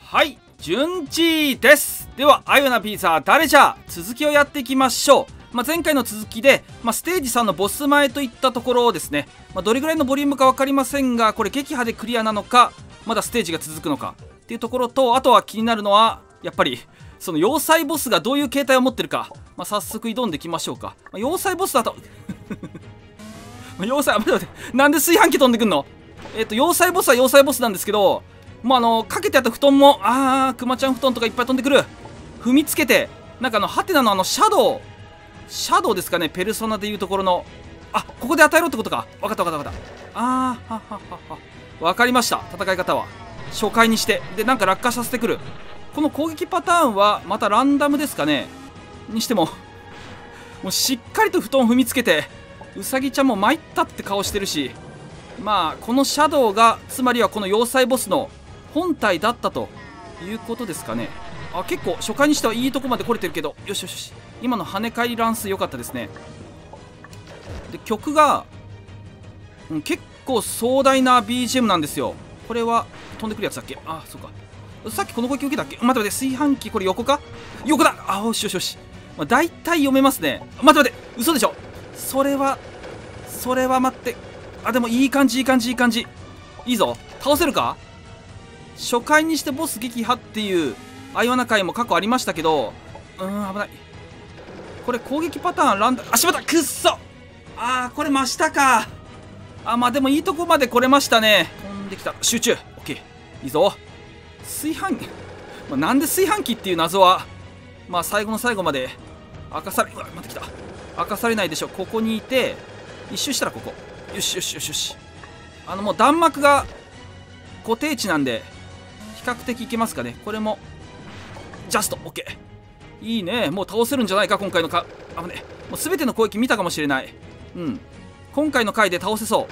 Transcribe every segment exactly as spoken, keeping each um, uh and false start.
はい、順次です。では、あゆなピーザー誰じゃ続きをやっていきましょう。まあ、前回の続きで、まあ、ステージさんのボス前といったところをですね、まあ、どれぐらいのボリュームか分かりませんが、これ撃破でクリアなのか、まだステージが続くのかっていうところと、あとは気になるのはやっぱりその要塞ボスがどういう形態を持ってるか、まあ、早速挑んでいきましょうか。まあ、要塞ボスだと要塞、待って待って、なんで炊飯器飛んでくんの。えっと要塞ボスは要塞ボスなんですけど、もうあのかけてあった布団も、あークマちゃん布団とかいっぱい飛んでくる。踏みつけて、なんかあのハテナのあのシャドウシャドウですかね、ペルソナでいうところの、あ、ここで与えろってことか。分かった分かった分かった。あーはははは分かりました。戦い方は初回にして、でなんか落下させてくる。この攻撃パターンはまたランダムですかね。にしてももうしっかりと布団を踏みつけて、ウサギちゃんも参ったって顔してるし、まあこのシャドウがつまりはこの要塞ボスの本体だったということですかね。あ、結構初回にしてはいいとこまで来れてるけど、よしよしよし、今の跳ね返りランス良かったですね。で曲が、うん、結構壮大な ビージーエム なんですよ。これは飛んでくるやつだっけ。あ、そうか。さっきこの攻撃受けたっけ。待って待って、炊飯器これ横か、横だ。あ、よしよしよし、まあ、大体読めますね。待って待って、嘘でしょ。それはそれは待って、あ、でもいい感じいい感じいい感じ、いいぞ。倒せるか。初回にしてボス撃破っていうアイワナ回も過去ありましたけど、うーん危ない。これ攻撃パターンランダム、あ、しまった、くっそ。あーこれ真下か。あ、まあでもいいとこまで来れましたね。飛んできた、集中、オッケー、いいぞ。炊飯器、まあ、なんで炊飯器っていう謎はまあ最後の最後まで明かされ、うわ待ってきた、明かされないでしょ。ここにいて一周したらここ、よしよしよしよし、あのもう弾幕が固定値なんで比較的いけますかね。これもジャスト OK、 いいね。もう倒せるんじゃないか今回のか。あぶね、もう全ての攻撃見たかもしれない。うん、今回の回で倒せそう。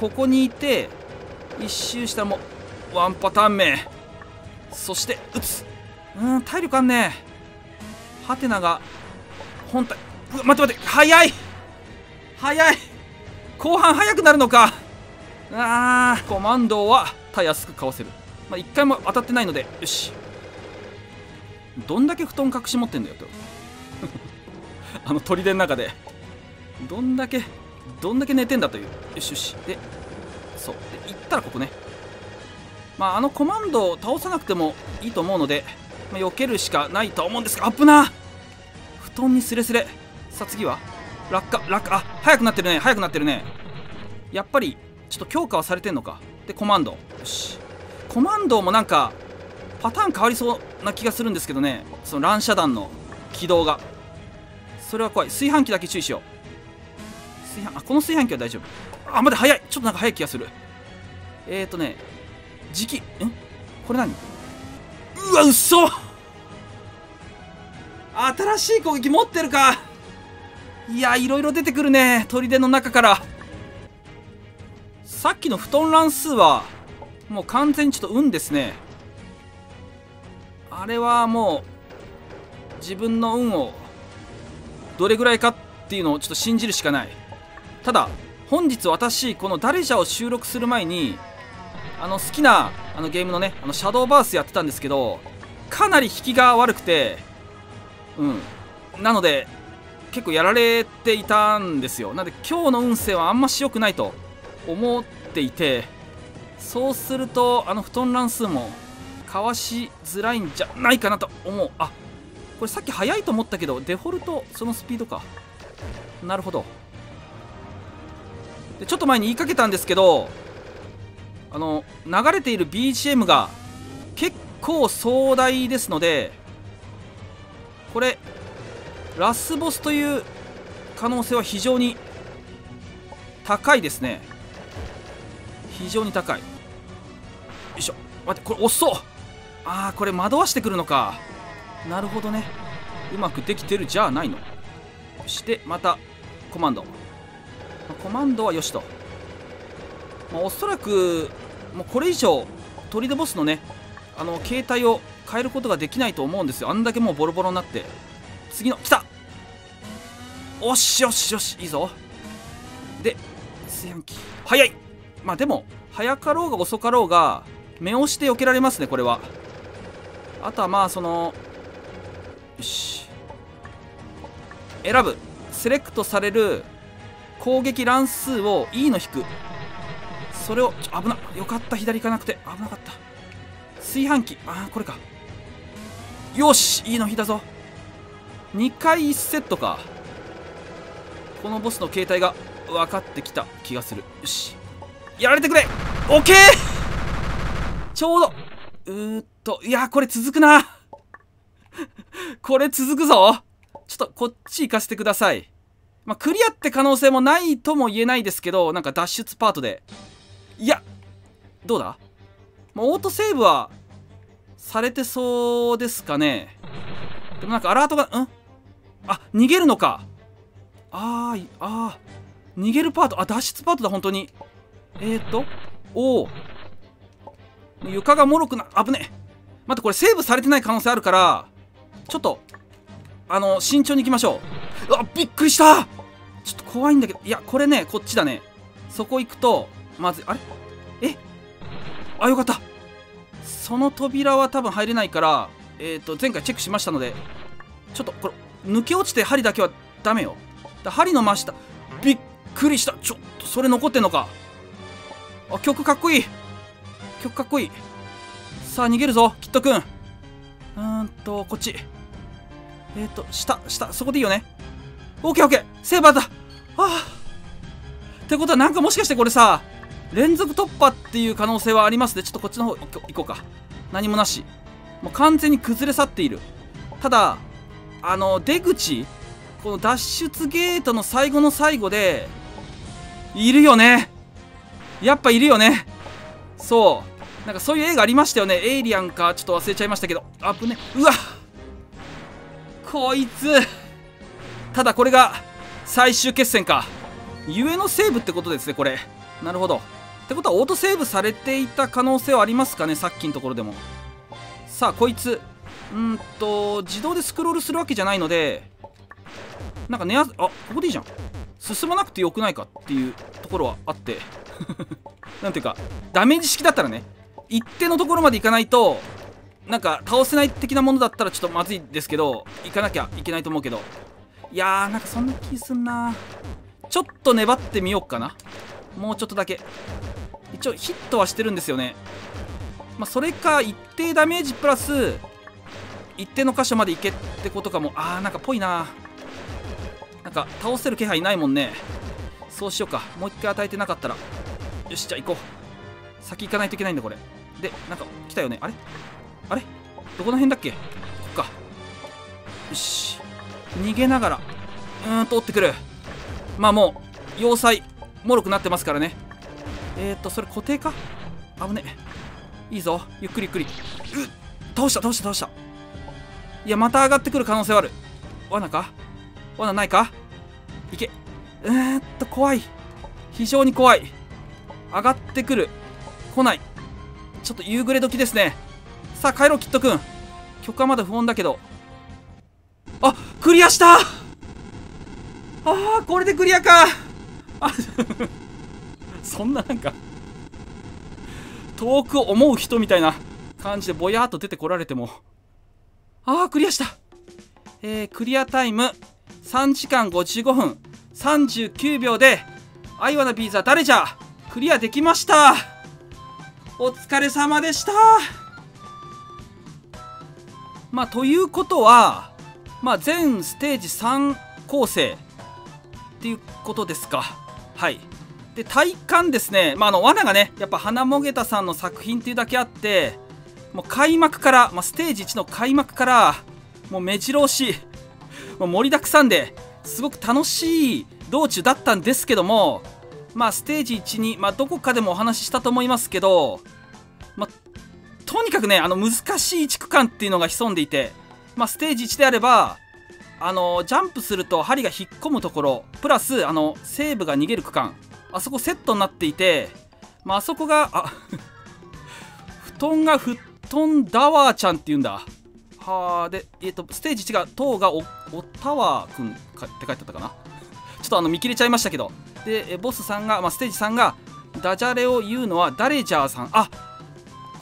ここにいて一周したらもうワンパターン目、そして撃つ。うーん体力あんね。ハテナが本体、うわ待って待って、早い早い、後半早くなるのか。あーコマンドはたやすくかわせる。まあ、いっかいも当たってないのでよし。どんだけ布団隠し持ってんだよとあの砦の中でどんだけどんだけ寝てんだという。よしよし、でそうで行ったらここね。まああのコマンドを倒さなくてもいいと思うので、まあ、避けるしかないと思うんですが、あっぶな、布団にスレスレ。さあ次は落下落下、あ早くなってるね早くなってるね。やっぱりちょっと強化はされてんのか。でコマンド、よし、コマンドもなんかパターン変わりそうな気がするんですけどね、その乱射弾の起動が。それは怖い。炊飯器だけ注意しよう。炊飯、あこの炊飯器は大丈夫。あ待って早い、ちょっとなんか早い気がする。えーとね時期んこれ何、うわうっそ、新しい攻撃持ってるか。いやいろいろ出てくるね砦の中から。さっきの布団乱数はもう完全にちょっと運ですね。あれはもう自分の運をどれぐらいかっていうのをちょっと信じるしかない。ただ本日私この「ダレジャ」を収録する前にあの好きなあのゲームのねあのシャドーバースやってたんですけど、かなり引きが悪くて、うんなので結構やられていたんですよ。なので今日の運勢はあんまし良くないと思っていて、そうするとあの布団乱数もかわしづらいんじゃないかなと思う。あこれさっき速いと思ったけどデフォルトそのスピードか。なるほど。でちょっと前に言いかけたんですけど、あの流れている ビージーエム が結構壮大ですので、これラスボスという可能性は非常に高いですね。非常に高い。よいしょ、待ってこれ遅っ。ああこれ惑わしてくるのか。なるほどね、うまくできてるじゃないの。そしてまたコマンド、コマンドはよしと。まあ、おそらくもうこれ以上砦ボスのねあの形態を変えることができないと思うんですよ。あんだけもうボロボロになって。次の来た、おしよしよし、いいぞ。で炊飯器早い。まあでも早かろうが遅かろうが目押して避けられますねこれは。 あとはまあそのよし選ぶセレクトされる攻撃乱数を E の引く、それをちょ危なよかった、左行かなくて危なかった。炊飯器、ああこれか。よし E の引だぞ。にかいいちセットか。このボスの形態が分かってきた気がする。よしやられてくれ。オッケーちょうどうーっといやこれ続くなこれ続くぞ。ちょっとこっち行かせてください。まあ、クリアって可能性もないとも言えないですけど、なんか脱出パートで。いや、どうだ？もうオートセーブはされてそうですかね。でもなんかアラートが、ん？あ、逃げるのか。あー、あー、逃げるパート、あ、脱出パートだ、本当に。えーっと、おお。床がもろくな、危ねえ。待って、これセーブされてない可能性あるから、ちょっと、あの、慎重に行きましょう。うわ、びっくりした。ちょっと怖いんだけど、いや、これね、こっちだね。そこ行くと、まずい、あれえあ、よかった。その扉は多分入れないから、えっと、前回チェックしましたので、ちょっと、これ、抜け落ちて針だけはダメよ。だ針の真下、びっくりした。ちょっと、それ残ってんのか。あ、曲かっこいい。曲かっこいい。さあ、逃げるぞ、キットくん。うーんと、こっち。えっと、下、下、そこでいいよね。オッケーオッケー、セーバーだ。ああ。ってことは、なんかもしかしてこれさ、連続突破っていう可能性はありますね。ちょっとこっちの方行こ行こうか。何もなし。もう完全に崩れ去っている。ただ、あの、出口、この脱出ゲートの最後の最後で、いるよね。やっぱいるよね。そう。なんかそういう映画ありましたよね。エイリアンか、ちょっと忘れちゃいましたけど。あぶね。うわこいつ。ただこれが最終決戦か。ゆえのセーブってことですね、これ。なるほど。ってことはオートセーブされていた可能性はありますかね、さっきのところでも。さあ、こいつ。うんと、自動でスクロールするわけじゃないので、なんか寝やす、あ、ここでいいじゃん。進まなくてよくないかっていうところはあって。なんていうか、ダメージ式だったらね、一定のところまで行かないと、なんか倒せない的なものだったらちょっとまずいですけど、行かなきゃいけないと思うけど。いやー、なんかそんな気すんな。ちょっと粘ってみようかな。もうちょっとだけ。一応ヒットはしてるんですよね。まあ、それか一定ダメージプラス一定の箇所まで行けってことかも。あー、なんかぽいな。なんか倒せる気配ないもんね。そうしようか。もう一回与えてなかったら。よし、じゃあ行こう。先行かないといけないんだこれで。なんか来たよね。あれあれどこの辺だっけ。こっか。よし、逃げながらうーんと追ってくる。まあもう要塞もろくなってますからね。えーっとそれ固定か。危ねえ。いいぞ、ゆっくりゆっくり。うっ、倒した倒した倒した。いや、また上がってくる可能性はある。罠か。罠ないか。いけ。えーっと怖い、非常に怖い。上がってくる、来ない。ちょっと夕暮れ時ですね。さあ帰ろう、キットくん。曲はまだ不穏だけど。あ、クリアした。あー、これでクリアか。あそんななんか遠く思う人みたいな感じでぼやーっと出てこられても。あー、クリアした。えー、クリアタイムさんじかんごじゅうごふんさんじゅうきゅうびょうでアイワナビーザ誰じゃクリアできました。お疲れ様でした。まあということは、まあ全ステージさん構成っていうことですか。はい。で体感ですね、まあ、あの罠がねやっぱ花もげたさんの作品っていうだけあって、もう開幕から、まあ、ステージいちの開幕からもう目白押し、もう盛りだくさんですごく楽しい道中だったんですけども、まあステージいちに、まあ、どこかでもお話ししたと思いますけど、まあ、とにかくねあの難しい地区間っていうのが潜んでいて、まあ、ステージいちであればあのジャンプすると針が引っ込むところプラスあのセーブが逃げる区間、あそこセットになっていて、まあ、あそこがあ布団が吹っ飛んだわーちゃんっていうんだ。はあ。で、えっとステージいちが塔がおおたわくんって書いてあったかな。ちょっとあの見切れちゃいましたけど。でボスさんが、まあ、ステージさんがダジャレを言うのは誰じゃーさん。あ、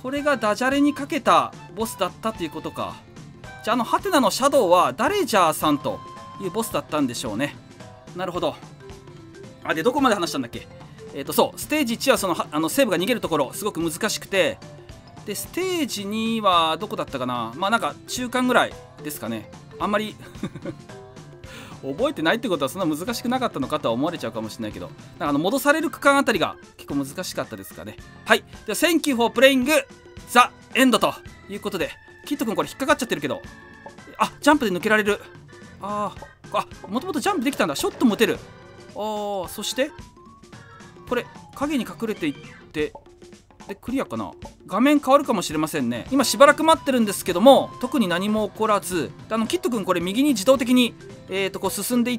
これがダジャレにかけたボスだったということか。じゃあ、あのハテナのシャドウはダレジャーさんというボスだったんでしょうね。なるほど。あ、でどこまで話したんだっけ。えっとそうステージいちはそのあのセーブが逃げるところすごく難しくて、でステージにはどこだったかな。まあなんか中間ぐらいですかね。あんまり覚えてないってことはそんな難しくなかったのかとは思われちゃうかもしれないけど、なんかあの戻される区間あたりが結構難しかったですかね。はい。では Thank you for playing the end ということで、キット君これ引っかかっちゃってるけど、あ、ジャンプで抜けられる。あーあ、もともとジャンプできたんだ。ショットも打てる。あー、そしてこれ影に隠れていってでクリアかな。画面変わるかもしれませんね。今しばらく待ってるんですけども特に何も起こらず、あのキット君これ右に自動的に、えー、とこう進んでいって、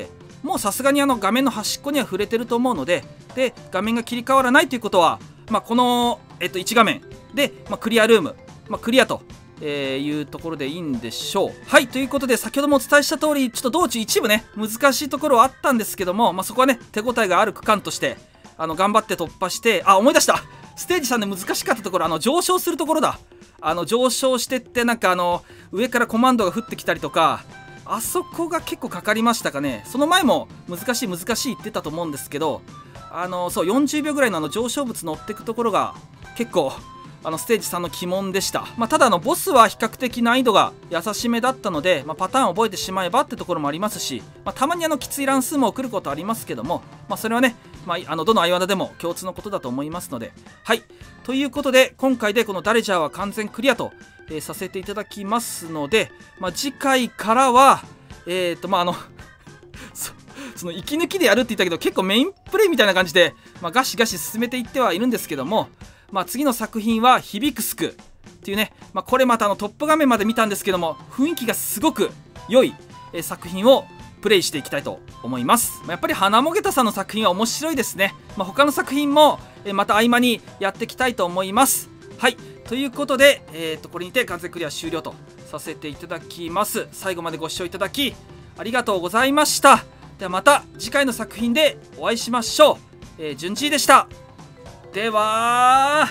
もうさすがにあの画面の端っこには触れてると思うので、で画面が切り替わらないということは、まあ、この、えー、といち画面で、まあ、クリアルーム、まあ、クリアとえー、いうところでいいんでしょう。はい、ということで先ほどもお伝えした通り、ちょっと道中一部ね難しいところはあったんですけども、まあ、そこはね手応えがある区間としてあの頑張って突破して、あ、思い出した。ステージさんで難しかったところ、あの上昇するところだ。あの上昇してってなんかあの上からコマンドが降ってきたりとか、あそこが結構かかりましたかね。その前も難しい難しい言ってたと思うんですけど、あのそうよんじゅうびょうぐらいのあの上昇物乗っていくところが結構あのステージさんの鬼門でした。まあ、ただあのボスは比較的難易度が優しめだったので、まあ、パターンを覚えてしまえばってところもありますし、まあ、たまにあのきつい乱数も送ることありますけども、まあ、それはね、まあ、あのどのアイワナでも共通のことだと思いますので、はい。ということで今回でこのダレジャーは完全クリアと、えー、させていただきますので、まあ、次回からはえっ、ー、とまああのそ, その息抜きでやるって言ったけど結構メインプレイみたいな感じで、まあ、ガシガシ進めていってはいるんですけども、まあ、次の作品はヒビクスクっていうね、まあ、これまたあのトップ画面まで見たんですけども雰囲気がすごく良い、えー、作品をプレイしていきたいと思います。まあ、やっぱり花もげたさんの作品は面白いですね。まあ、他の作品も、えー、また合間にやっていきたいと思います。はい、ということで、えー、とこれにて完全クリア終了とさせていただきます。最後までご視聴いただきありがとうございました。ではまた次回の作品でお会いしましょう。えー、順次でした。では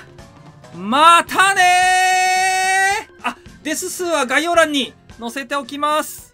またねー。あ、デス数は概要欄に載せておきます。